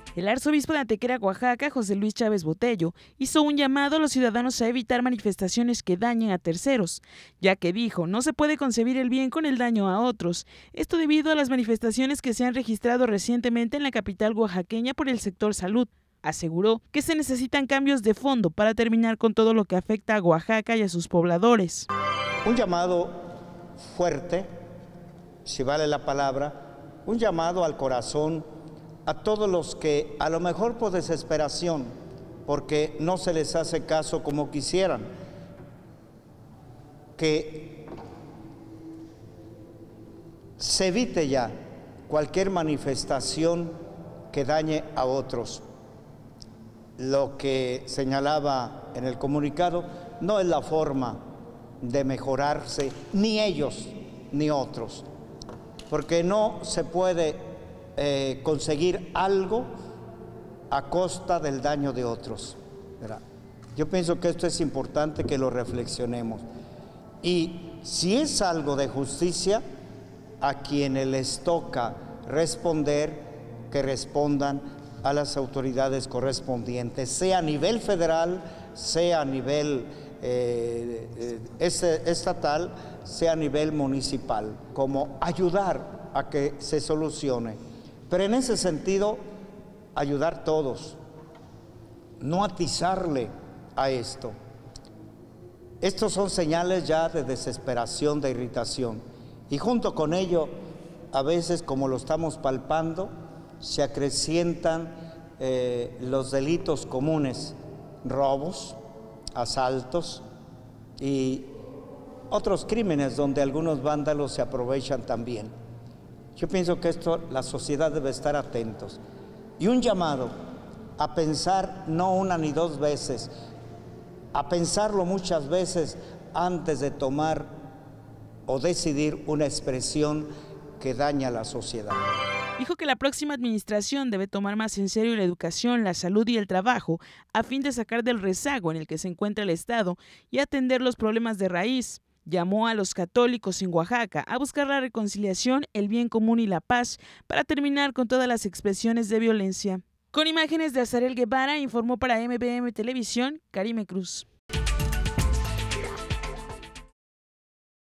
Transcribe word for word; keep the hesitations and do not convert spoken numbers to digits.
El arzobispo de Antequera, Oaxaca, José Luis Chávez Botello, hizo un llamado a los ciudadanos a evitar manifestaciones que dañen a terceros, ya que dijo no se puede concebir el bien con el daño a otros. Esto debido a las manifestaciones que se han registrado recientemente en la capital oaxaqueña por el sector salud. Aseguró que se necesitan cambios de fondo para terminar con todo lo que afecta a Oaxaca y a sus pobladores. Un llamado fuerte, si vale la palabra, un llamado al corazón a todos los que a lo mejor por desesperación, porque no se les hace caso como quisieran, que se evite ya cualquier manifestación que dañe a otros. Lo que señalaba en el comunicado no es la forma de mejorarse, ni ellos ni otros, porque no se puede eh, conseguir algo a costa del daño de otros, ¿verdad? Yo pienso que esto es importante que lo reflexionemos. Y si es algo de justicia, a quienes les toca responder, que respondan a las autoridades correspondientes, sea a nivel federal, sea a nivel eh, eh, estatal, sea a nivel municipal, como ayudar a que se solucione. Pero en ese sentido, ayudar todos, no atizarle a esto. Estos son señales ya de desesperación, de irritación, y junto con ello, a veces, como lo estamos palpando, se acrecientan eh, los delitos comunes, robos, asaltos y otros crímenes donde algunos vándalos se aprovechan también. Yo pienso que esto la sociedad debe estar atentos. Y un llamado a pensar no una ni dos veces, a pensarlo muchas veces antes de tomar o decidir una expresión que daña a la sociedad. Dijo que la próxima administración debe tomar más en serio la educación, la salud y el trabajo a fin de sacar del rezago en el que se encuentra el Estado y atender los problemas de raíz. Llamó a los católicos en Oaxaca a buscar la reconciliación, el bien común y la paz para terminar con todas las expresiones de violencia. Con imágenes de Azarel Guevara, informó para M B M Televisión, Karime Cruz.